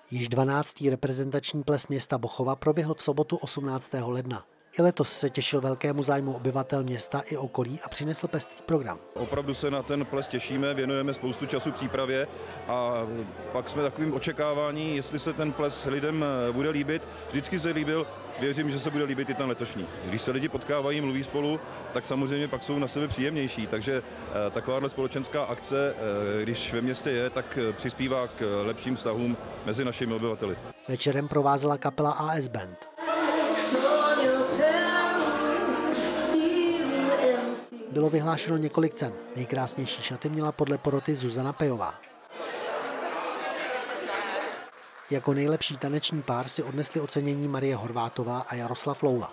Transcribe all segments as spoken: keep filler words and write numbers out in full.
Již dvanáctý reprezentační ples města Bochova proběhl v sobotu osmnáctého ledna. I letos se těšil velkému zájmu obyvatel města i okolí a přinesl pestrý program. Opravdu se na ten ples těšíme, věnujeme spoustu času přípravě a pak jsme takovým očekávání, jestli se ten ples lidem bude líbit. Vždycky se líbil, věřím, že se bude líbit i ten letošní. Když se lidi potkávají, mluví spolu, tak samozřejmě pak jsou na sebe příjemnější, takže takováhle společenská akce, když ve městě je, tak přispívá k lepším vztahům mezi našimi obyvateli. Večerem provázela kapela A S Band. Bylo vyhlášeno několik cen. Nejkrásnější šaty měla podle poroty Zuzana Pejová. Jako nejlepší taneční pár si odnesli ocenění Marie Horvátová a Jaroslav Loula.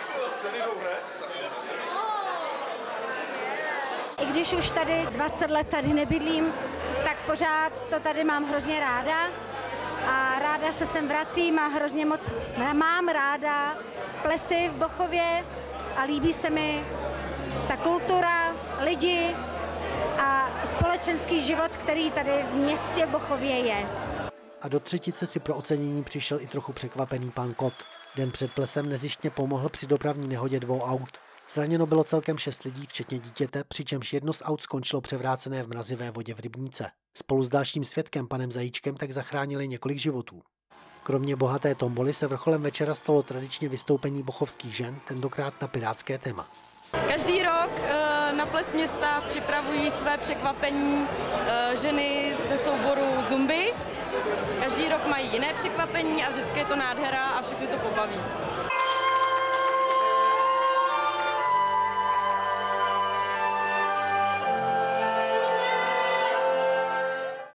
I když už tady dvacet let tady nebydlím, tak pořád to tady mám hrozně ráda a ráda se sem vracím a hrozně moc mám ráda plesy v Bochově a líbí se mi ta kultura, lidi a společenský život, který tady v městě Bochově je. A do třetice si pro ocenění přišel i trochu překvapený pan Kot. Den před plesem nezištně pomohl při dopravní nehodě dvou aut. Zraněno bylo celkem šest lidí, včetně dítěte, přičemž jedno z aut skončilo převrácené v mrazivé vodě v Rybníce. Spolu s dalším svědkem, panem Zajíčkem, tak zachránili několik životů. Kromě bohaté tomboly se vrcholem večera stalo tradičně vystoupení bochovských žen, tentokrát na pirátské téma. Každý rok na ples města připravují své překvapení ženy ze souboru Zumby. Každý rok mají jiné překvapení a vždycky je to nádhera a všechny to pobaví.